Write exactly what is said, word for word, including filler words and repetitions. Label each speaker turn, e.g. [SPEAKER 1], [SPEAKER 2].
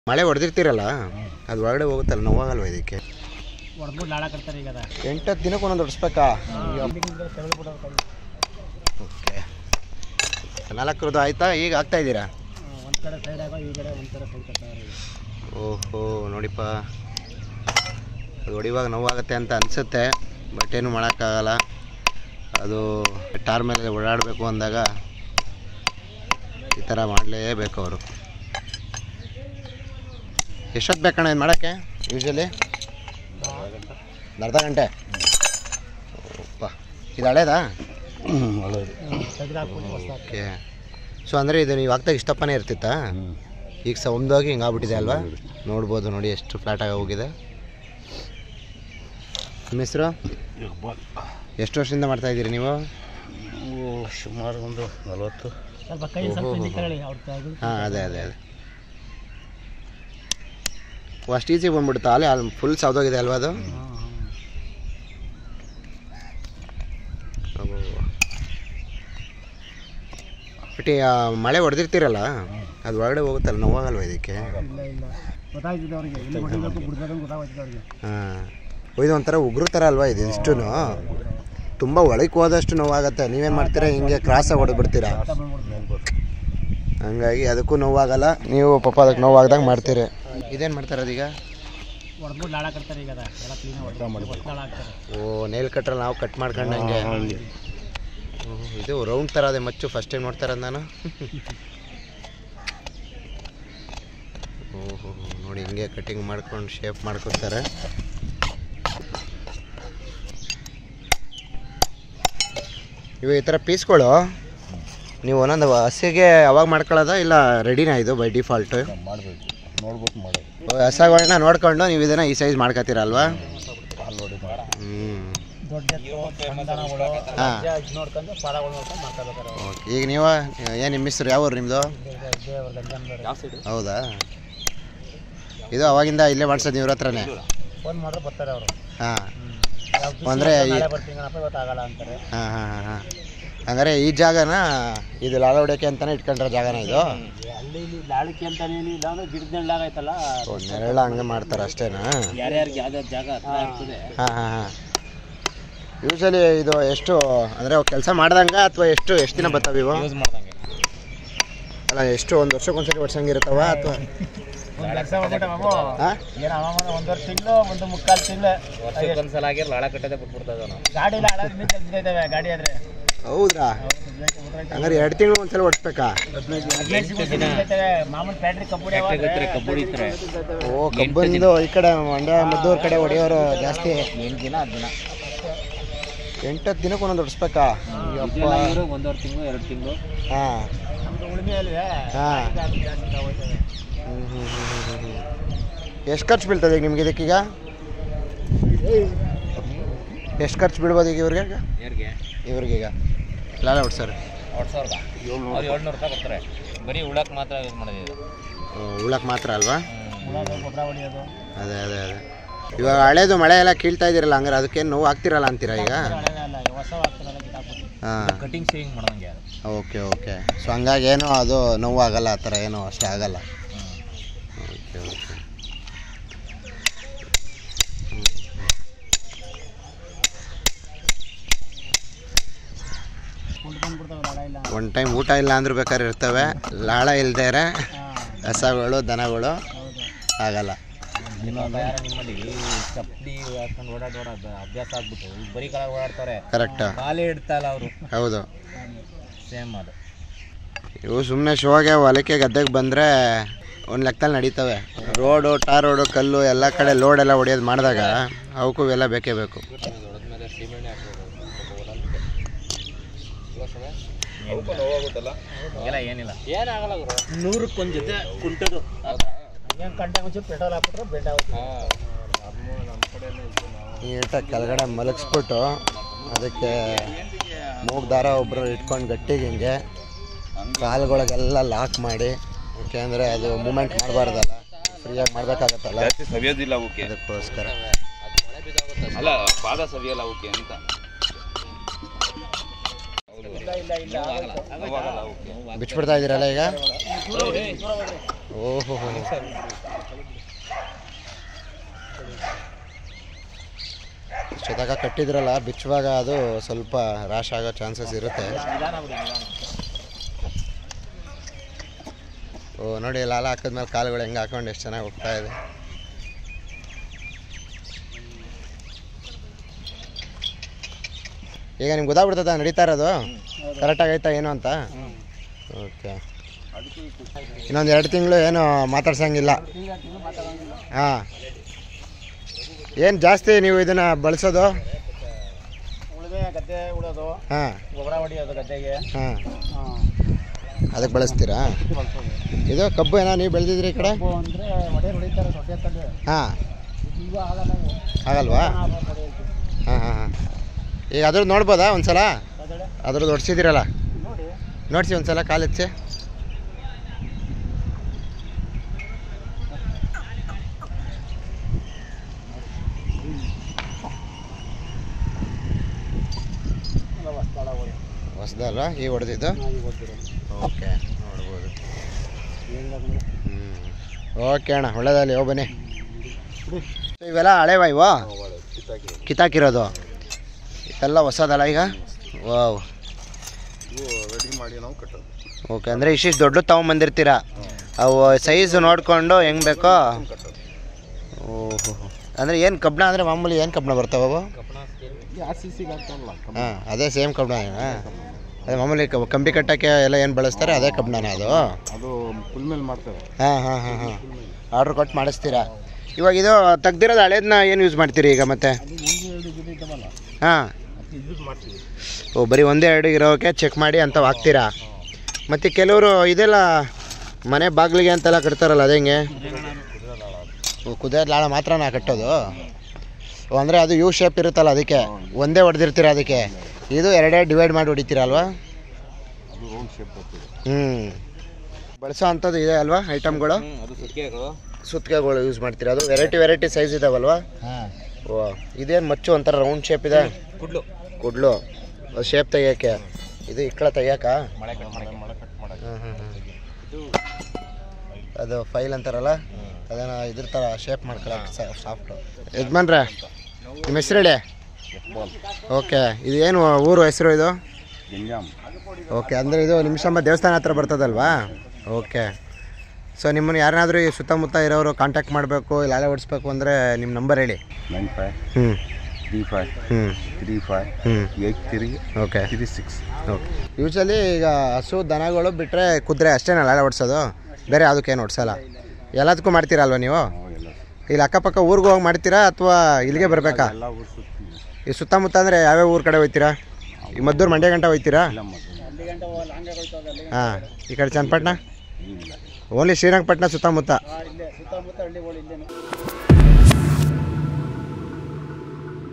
[SPEAKER 1] ಮಳೆ ಹೊಡೆದಿರ್ತೀರಲ್ಲ ಅದು ಒಳಗಡೆ ಹೋಗುತ್ತಲ್ಲ ನೋವಾಗಲ್ವ ಇದಕ್ಕೆ? ಎಂಟತ್ತು ದಿನಕ್ಕೆ ಒಂದೊಂದು ಹೊಡಿಸ್ಬೇಕಾ? ಓಕೆ, ನಾಲ್ಕರದ್ದು ಆಯ್ತಾ? ಈಗ ಆಗ್ತಾ ಇದ್ದೀರಾ? ಓಹೋ ನೋಡಿಪ್ಪ, ಅದು ಹೊಡಿವಾಗ ನೋವಾಗುತ್ತೆ ಅಂತ ಅನಿಸುತ್ತೆ, ಬಟ್ ಏನು ಮಾಡೋಕ್ಕಾಗಲ್ಲ. ಅದು ಟಾರ್ ಮೇಲೆ ಓಡಾಡಬೇಕು ಅಂದಾಗ ಈ ಥರ ಮಾಡಲೇಬೇಕು ಅವರು. ಎಷ್ಟೊತ್ತು ಬೇಕಣ್ಣ ಇದು ಮಾಡೋಕ್ಕೆ ಯೂಶ್ವಲಿ? ಅರ್ಧ ಗಂಟೆ. ಓಪ್ಪ, ಇದು ಹಳೇದಾ? ಓಕೆ, ಸೊ ಅಂದರೆ ಇದು ನೀವು ಆಗ್ತಾಗ ಇಷ್ಟಪ್ಪನೇ ಇರ್ತಿತ್ತಾ? ಈಗ ಸಹ ಒಂದೋಗಿ ಹಿಂಗೆ ಆಗ್ಬಿಟ್ಟಿದೆ ಅಲ್ವಾ? ನೋಡ್ಬೋದು ನೋಡಿ ಎಷ್ಟು ಫ್ಲಾಟಾಗಿ ಹೋಗಿದೆ. ನಿಮ್ಮ ಹೆಸರು? ಎಷ್ಟು ವರ್ಷದಿಂದ ಮಾಡ್ತಾಯಿದ್ದೀರಿ ನೀವು?
[SPEAKER 2] ಸುಮಾರು ಒಂದು ನಲವತ್ತು.
[SPEAKER 1] ಹಾಂ ಅದೇ ಅದೇ ಅದೇ ಅಷ್ಟು ಈಸಿ ಬಂದ್ಬಿಡುತ್ತಾ? ಅಲ್ಲಿ ಅಲ್ಲಿ ಫುಲ್ ಸೌದೋಗಿದೆ ಅಲ್ವಾ ಅದು? ಬಟ್ ಮಳೆ ಹೊಡೆದಿರ್ತೀರಲ್ಲ ಅದು ಒಳಗಡೆ ಹೋಗುತ್ತಲ್ಲ ನೋವಾಗಲ್ವ ಇದಕ್ಕೆ? ಹಾಂ, ಇದು ಒಂಥರ ಉಗ್ರ ಥರ ಅಲ್ವಾ ಇದು? ಇಷ್ಟು ತುಂಬ ಒಳಗೆ ಹೋದಷ್ಟು ನೋವಾಗತ್ತೆ. ನೀವೇನು ಮಾಡ್ತೀರಾ, ಹಿಂಗೆ ಕ್ರಾಸಾಗಿ ಹೊಡೆದ್ಬಿಡ್ತೀರಾ, ಹಂಗಾಗಿ ಅದಕ್ಕೂ ನೋವಾಗಲ್ಲ. ನೀವು ಪಾಪ ಅದಕ್ಕೆ ನೋವಾಗ್ದಂಗೆ ಮಾಡ್ತೀರಿ. ಇದೇನು ಮಾಡ್ತಾರೆ ಅದೀಗ? ಓ, ನೇಲ್ ಕಟ್ರಲ್ಲಿ ನಾವು ಕಟ್ ಮಾಡ್ಕೊಂಡಂಗೆ. ಇದು ರೌಂಡ್ ಥರ ಅದೇ ಮಚ್ಚು, ಫಸ್ಟ್ ಟೈಮ್ ನೋಡ್ತಾರೆ ನಾನು. ಓಹೋ ನೋಡಿ, ಹಿಂಗೆ ಕಟ್ಟಿಂಗ್ ಮಾಡ್ಕೊಂಡು ಶೇಪ್ ಮಾಡ್ಕೊತಾರೆ. ಇವು ಈ ಥರ ಪೀಸ್ಗಳು ನೀವು ಒಂದೊಂದು ಹಸಿಗೆ ಅವಾಗ ಮಾಡ್ಕೊಳ್ಳೋದ ಇಲ್ಲ ರೆಡಿನಾ ಇದು ಬೈ ಡಿಫಾಲ್ಟ್?
[SPEAKER 2] ಮಾಡಬೇಕು, ನೋಡ್ಬಿಟ್ಟು ಮಾಡೋದು.
[SPEAKER 1] ಹಸಗಳನ್ನ ನೋಡ್ಕೊಂಡು ನೀವು ಇದನ್ನು ಈ ಸೈಜ್ ಮಾಡ್ಕೊತೀರ ಅಲ್ವಾ? ಹ್ಞೂ ಹಾಂ. ಓಕೆ, ಈಗ ನೀವು ಏನು ನಿಮ್ಮ ಹೆಸರು ಯಾವ ಊರು ನಿಮ್ಮದು? ಹೌದಾ, ಇದು ಅವಾಗಿಂದ ಇಲ್ಲೇ ಮಾಡ್ಸೋದು ಇವ್ರ ಹತ್ರನೇ? ಹಾಂ, ಅಂದರೆ ಹಾಂ ಹಾಂ ಹಾಂ ಹಾಂ ಹಂಗಾರೆ ಈ ಜಾಗನ ಇದು ಲಾಳ ಹೊಡಿಯೋಕ್ಕೆ ಅಂತಲೇ ಇಟ್ಕೊಂಡ್ರೆ ಜಾಗನ ಇದು? ನೆರಳ ಹಂಗೆ ಮಾಡ್ತಾರೆ ಅಷ್ಟೇನಾ? ಹಾಂ ಹಾಂ ಹಾಂ. ಯೂಶಲಿ ಇದು ಎಷ್ಟು ಅಂದರೆ ಕೆಲಸ ಮಾಡ್ದಂಗೆ ಅಥವಾ ಎಷ್ಟು ಎಷ್ಟು ದಿನ ಬರ್ತಾವೆ ಇವು? ಅಲ್ಲ, ಎಷ್ಟು ಒಂದು ವರ್ಷಕ್ಕೊಂದ್ಸರಿ ಹೊಡ್ಸಂಗಿರ್ತಾವ ಅಥವಾ? ಹೌದ್ರಾ? ಹಂಗಾರೆ ಎರಡು ತಿಂಗಳು ಒಂದ್ಸಲ ಹೊಡ್ಸ್ಬೇಕಾ? ಓ, ಕಬ್ಬಂದು ಈ ಕಡೆ ಮಂಡ್ಯ ಮದ್ದೂರು ಕಡೆ ಹೊಡೆಯೋರು ಜಾಸ್ತಿ. ಎಂಟತ್ತು ದಿನಕ್ಕೆ ಒಂದೊಂದು ಹೊಡ್ಸ್ಬೇಕಾ?
[SPEAKER 3] ಒಂದೂವರೆ ತಿಂಗಳು ಎರಡು ತಿಂಗಳು.
[SPEAKER 1] ಹಾಂ ಹಾಂ. ಹ್ಞೂ ಹ್ಞೂ ಹ್ಞೂ ಹ್ಞೂ ಎಷ್ಟು ಖರ್ಚು ಬೀಳ್ತದೆ ಈಗ ನಿಮ್ಗೆ ಇದಕ್ಕೀಗ? ಎಷ್ಟು ಖರ್ಚು ಬೀಳ್ಬೋದು ಈಗ ಇವ್ರಿಗೆ? ಇವ್ರಿಗೀಗ ಲಾಲ ಹೊಡ್ಸೋರು
[SPEAKER 3] ಏಳ್ನೂರು ರೂಪಾಯಿ ಕೊಡ್ತಾರೆ. ಬರೀ ಉಳಕ್ಕೆ ಮಾತ್ರ ಯೂಸ್ ಮಾಡೋದು.
[SPEAKER 1] ಉಳಕ್ಕೆ ಮಾತ್ರ ಅಲ್ವಾ? ಅದೇ ಅದೇ ಅದೇ. ಇವಾಗ ಹಳೇದು ಮಳೆ ಎಲ್ಲ ಕೀಳ್ತಾ ಇದ್ದೀರಲ್ಲ, ಹಂಗಾರೆ ಅದಕ್ಕೇನು ನೋವು ಆಗ್ತಿರಲ್ಲ ಅಂತೀರಾ ಈಗ? ಹಾಂ,
[SPEAKER 3] ಕಟಿಂಗ್ ಸೇವಿಂಗ್ ಮಾಡೋಂಗೆ.
[SPEAKER 1] Okay okay. ಸೊ ಹಂಗಾಗಿ ಏನೋ ಅದು ನೋವು ಆಗಲ್ಲ, ಆ ಥರ ಏನೋ ಅಷ್ಟೇ ಆಗಲ್ಲ. Okay okay. ಒನ್ ಟೈಮ್ ಊಟ ಇಲ್ಲ ಅಂದ್ರೂ ಬೇಕಾದ್ರೆ ಇರ್ತವೆ. ಲಾಳ ಇಲ್ದೇರೆ ಹಸಗಳು ದನಗಳು ಆಗಲ್ಲ.
[SPEAKER 3] ನಿಮ್ಮಲ್ಲಿ ಚಪ್ಪಲಿ ಹಾಕೊಂಡು ಓಡಾಡಿ ಓಡಾಡ ಅಭ್ಯಾಸ ಆಗ್ಬಿಟ್ಟು ಬರೀ ಕಾಲ ಓಡಾಡ್ತಾರೆ.
[SPEAKER 1] ಕರೆಕ್ಟ್,
[SPEAKER 3] ಕಾಲೇ ಇಡ್ತಾಯಿಲ್ಲ ಅವರು.
[SPEAKER 1] ಹೌದು,
[SPEAKER 3] ಸೇಮ್ ಅದು.
[SPEAKER 1] ಇವು ಸುಮ್ಮನೆ ಶೋಗೆ ಹೊಲಕ್ಕೆ ಗದ್ದೆಗೆ ಬಂದರೆ ಒಂದು ಲೆಕ್ಕದಲ್ಲಿ ನಡೀತವೆ. ರೋಡು, ಟಾರ್ ರೋಡು, ಕಲ್ಲು ಎಲ್ಲ ಕಡೆ ಲೋಡೆಲ್ಲ ಹೊಡೆಯೋದು ಮಾಡಿದಾಗ ಅವಕ್ಕೂ ಇವೆಲ್ಲ ಬೇಕೇ ಬೇಕು.
[SPEAKER 3] ಏನಿಲ್ಲ, ಏನಾಗಲ್ಲ. ನೂರಕ್ಕೊಂದು ಜೊತೆ ಕುಂಟದು ಪೆಟ್ರೋಲ್ ಹಾಕ್ಬಿಟ್ರೆ ಬೆಡ್ ಆಗುತ್ತೆ.
[SPEAKER 1] ನೀಟಾಗಿ ಕೆಳಗಡೆ ಮಲಗಿಸ್ಬಿಟ್ಟು ಅದಕ್ಕೆ ಮೂಗು ದಾರ ಒಬ್ಬರು ಇಟ್ಕೊಂಡು ಗಟ್ಟಿಗೆ ಹಿಂಗೆ ಕಾಲುಗಳಿಗೆಲ್ಲ ಲಾಕ್ ಮಾಡಿ, ಯಾಕೆಂದರೆ ಅದು ಮೂಮೆಂಟ್ ಮಾಡಬಾರ್ದಲ್ಲ, ಫ್ರೀಯಾಗಿ ಮಾಡಬೇಕಾಗತ್ತಲ್ಲ,
[SPEAKER 2] ಸವಿಯೋದಿಲ್ಲ ಅವಕ್ಕೆ,
[SPEAKER 1] ಅದಕ್ಕೋಸ್ಕರ.
[SPEAKER 2] ಅಲ್ಲ, ಪಾದ ಸವಿಯಲ್ಲ ಅವಕ್ಕೆ ಅಂತ.
[SPEAKER 1] ಬಿಚ್ಬಿಡ್ತಾ ಇದ್ದೀರಲ್ಲ ಈಗ? ಓಹೋ ಇಷ್ಟೊತ್ತಾಗ ಕಟ್ಟಿದ್ರಲ್ಲ ಬಿಚ್ಚುವಾಗ ಅದು ಸ್ವಲ್ಪ ರಾಶ್ ಆಗೋ ಚಾನ್ಸಸ್ ಇರುತ್ತೆ. ಓ ನೋಡಿ ಲಾಲ ಹಾಕಿದ್ಮೇಲೆ ಕಾಲುಗಳು ಹೆಂಗೆ ಹಾಕೊಂಡು ಎಷ್ಟು ಚೆನ್ನಾಗಿ ಹೋಗ್ತಾ ಇದೆ. ಈಗ ನಿಮ್ಗೆ ಗೊತ್ತಾಗ್ಬಿಡ್ತದ ನಡೀತಾ ಇರೋದು ಕರೆಕ್ಟಾಗಿ ಆಯ್ತಾ ಏನು ಅಂತ. ಓಕೆ, ಇನ್ನೊಂದು ಎರಡು ತಿಂಗಳು ಏನು ಮಾತಾಡ್ಸಂಗಿಲ್ಲ. ಹಾಂ, ಏನು ಜಾಸ್ತಿ ನೀವು ಇದನ್ನು ಬಳಸೋದು?
[SPEAKER 3] ಗದ್ದೆ ಉಳೋದು,
[SPEAKER 1] ಹಾಂ,
[SPEAKER 3] ಗೊಬ್ಬರ ಹೊಡಿಯೋದು ಗದ್ದೆಗೆ.
[SPEAKER 1] ಹಾಂ, ಅದಕ್ಕೆ ಬಳಸ್ತೀರಾ? ಇದು ಕಬ್ಬು ಏನೋ ನೀವು ಬೆಳೆದಿದ್ರಿ ಈ ಕಡೆ?
[SPEAKER 3] ಅಂದರೆ ಒಡೆ ಹೊಡಿತಾರೆ ದೊಡ್ಡ ಎತ್ತಲ್ಲಿ.
[SPEAKER 1] ಹಾಂ,
[SPEAKER 3] ಈಗ ಆಗಲ್ಲ,
[SPEAKER 1] ಆಗಲ್ವಾ? ಹಾಂ ಹಾಂ ಹಾಂ. ಈಗ ಅದ್ರದ್ದು ನೋಡ್ಬೋದಾ ಒಂದು ಸಲ? ಅದ್ರದ್ದು ಹೊಡ್ಸಿದ್ದೀರಲ್ಲ,
[SPEAKER 3] ನೋಡಿ
[SPEAKER 1] ನೋಡಿಸಿ ಒಂದು ಸಲ ಕಾಲು ಹಚ್ಚಿ. ಹೊಸದಲ್ಲ ಈಗ ಹೊಡೆದಿದ್ದು? ಓಕೆ, ನೋಡ್ಬೋದು. ಹ್ಞೂ, ಓಕೆ ಅಣ್ಣ, ಒಳ್ಳೇದಲ್ಲಿ ಹೋಗಿ ಬನ್ನಿ. ಇವೆಲ್ಲ ಹಳೆವಾ ಇವು ಕಿತ್ತಾಕಿರೋದು? ಎಲ್ಲ ಹೊಸದಲ್ಲ ಈಗ? ವಾವ್,
[SPEAKER 4] ರೆಡಿ ಮಾಡಿ ನಾವು ಕಟ್ಟೋದು.
[SPEAKER 1] ಓಕೆ, ಅಂದರೆ ಇಷ್ಟಿಷ್ಟು ದೊಡ್ಡ ತೊಗೊಂಬಂದಿರ್ತೀರಾ, ಅವು ಸೈಜ್ ನೋಡಿಕೊಂಡು ಹೆಂಗೆ ಬೇಕೋ? ಓಹೋ, ಅಂದರೆ ಏನು ಕಬ್ಬಣ ಅಂದರೆ ಮಾಮೂಲಿ ಏನು ಕಬ್ಬಣ ಬರ್ತಾವೆ ಅವು? ಹಾಂ, ಅದೇ ಸೇಮ್ ಕಬ್ಬಣ. ಅದೇ ಮಾಮೂಲಿ ಕಂಬಿ ಕಟ್ಟೋಕ್ಕೆ ಎಲ್ಲ ಏನು ಬಳಸ್ತಾರೆ ಅದೇ ಕಬ್ಬಣನ ಅದು?
[SPEAKER 4] ಅದು ಫುಲ್ ಮೇಲೆ ಮಾಡ್ತಾರೆ.
[SPEAKER 1] ಹಾಂ ಹಾಂ ಹಾಂ ಹಾಂ, ಆರ್ಡ್ರ್ ಕೊಟ್ಟು ಮಾಡಿಸ್ತೀರಾ? ಇವಾಗ ಇದು ತೆಗ್ದಿರೋದು ಹಳೇದನ್ನ ಏನು ಯೂಸ್ ಮಾಡ್ತೀರಿ ಈಗ ಮತ್ತೆ? ಹಾಂ, ಓ, ಬರೀ ಒಂದೇ ಎರಡು ಇರೋಕ್ಕೆ ಚೆಕ್ ಮಾಡಿ ಅಂತ ಹಾಕ್ತೀರಾ? ಮತ್ತು ಕೆಲವರು ಇದೆಲ್ಲ ಮನೆ ಬಾಗಿಲಿಗೆ ಅಂತೆಲ್ಲ ಕಟ್ತಾರಲ್ಲ, ಅದು ಹೆಂಗೆ? ಓ, ಕುದಿಯೋದು ಲಾಳ ಮಾತ್ರ ನಾ ಕಟ್ಟೋದು? ಓ, ಅಂದರೆ ಅದು ಯು ಶೇಪ್ ಇರುತ್ತಲ್ಲ, ಅದಕ್ಕೆ ಒಂದೇ ಹೊಡೆದಿರ್ತೀರ ಅದಕ್ಕೆ? ಇದು ಎರಡೇ ಡಿವೈಡ್ ಮಾಡಿ ಹೊಡಿತೀರಲ್ವಾ? ಹ್ಞೂ, ಬಳಸೋ ಅಂಥದ್ದು ಇದೆ ಅಲ್ವಾ ಐಟಮ್ಗಳು? ಸುತ್ತಿಗೆಗಳು ಯೂಸ್ ಮಾಡ್ತೀರಾ? ಅದು ವೆರೈಟಿ ವೆರೈಟಿ ಸೈಜ್ ಇದಾವಲ್ವಾ? ಓ, ಇದೇನು ಮಚ್ಚು ಒಂಥರ ರೌಂಡ್ ಶೇಪ್ ಇದೆ? ಕುಡ್ಲು ಕುಡ್ಲು ಅದು ಶೇಪ್ ತೆಗಿಯೋಕ್ಕೆ. ಇದು ಇಕ್ಕಳ ತೆಗಿಯೋಕ? ಹಾಂ ಹಾಂ ಹಾಂ, ಅದು ಫೈಲ್ ಅಂತಾರಲ್ಲ ಅದನ್ನು ಇದ್ರ ಥರ ಶೇಪ್ ಮಾಡ್ಕೊಳಕ್ಕೆ ಸಾಫ್ಟು. ಯಜಮಾನ್ರೆ, ನಿಮ್ಮ ಹೆಸರು ಹೇಳಿ. ಓಕೆ, ಇದು ಏನು ಊರು ಹೆಸರು ಇದು? ಓಕೆ, ಅಂದರೆ ಇದು ನಿಮಿಷಂಬ ದೇವಸ್ಥಾನ ಹತ್ರ ಬರ್ತದಲ್ವಾ? ಓಕೆ, ಸೊ ನಿಮ್ಮನ್ನು ಯಾರನ್ನಾದರೂ ಈ ಸುತ್ತಮುತ್ತ ಇರೋರು ಕಾಂಟ್ಯಾಕ್ಟ್ ಮಾಡಬೇಕು, ಇಲ್ಲ ಅಲೆ ಓಡಿಸ್ಬೇಕು ಅಂದರೆ ನಿಮ್ಮ ನಂಬರ್ ಹೇಳಿ.
[SPEAKER 4] ನೈನ್ ಫೈವ್
[SPEAKER 1] ಹ್ಞೂ
[SPEAKER 4] ತ್ರೀ ಫೈವ್
[SPEAKER 1] ಹ್ಞೂ
[SPEAKER 4] ತ್ರೀ ಫೈವ್
[SPEAKER 1] ಹ್ಞೂ
[SPEAKER 4] eight three
[SPEAKER 1] okay
[SPEAKER 4] three six.
[SPEAKER 1] Okay, usually ಈಗ ಹಸು ದನಗಳು ಬಿಟ್ಟರೆ ಕುದುರೆ ಅಷ್ಟೇನಲ್ಲ ಅಲೆ ಓಡಿಸೋದು? ಬೇರೆ ಯಾವುದಕ್ಕೇನು ಓಡಿಸಲ್ಲ? ಎಲ್ಲದಕ್ಕೂ ಮಾಡ್ತೀರಲ್ವ ನೀವು? ಇಲ್ಲಿ ಅಕ್ಕಪಕ್ಕ ಊರಿಗೆ ಹೋಗಿ ಮಾಡ್ತೀರಾ ಅಥವಾ ಇಲ್ಲಿಗೆ ಬರಬೇಕಾ? ಈ ಸುತ್ತಮುತ್ತ ಅಂದರೆ ಯಾವ್ಯಾವ ಊರ ಕಡೆ ಹೋಗ್ತೀರಾ? ಈ ಮದ್ದೂರು ಮಂಡ್ಯ ಗಂಟೆ ಹೋಗ್ತೀರಾ? ಹಾಂ, ಈ ಕಡೆ ಚನ್ನಪಟ್ಟಣ? ಓನ್ಲಿ ಶ್ರೀರಂಗಪಟ್ಟಣ ಸುತ್ತಮುತ್ತ?